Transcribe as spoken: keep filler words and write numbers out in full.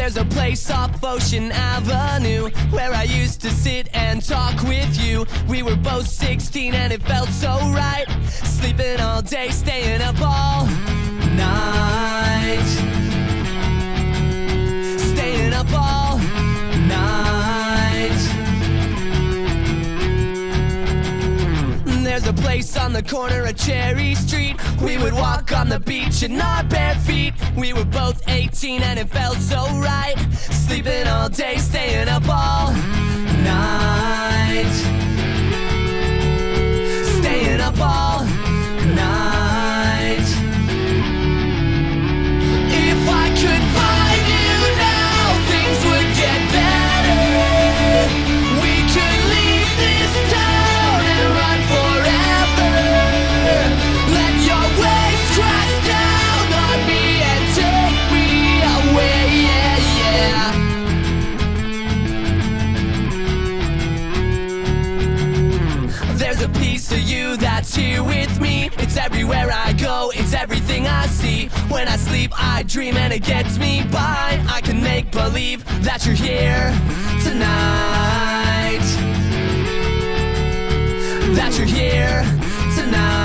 There's a place off Ocean Avenue where I used to sit and talk with you. We were both sixteen and it felt so right, sleeping all day, staying up all night, staying up all night. There's a place on the corner of Cherry Street. We would walk on the beach in our bare feet. We were both eighteen and it felt so right, sleeping all day, staying up all night, staying up all night. If I could find you now, things would get better. We could leave this town and run forever. Let your waves crash down on me and take me away, yeah, yeah. There's a piece of you that's here with me. It's everywhere I go, it's everything I see. When I sleep, I dream and it gets me by. I can make believe that you're here tonight, that you're here tonight.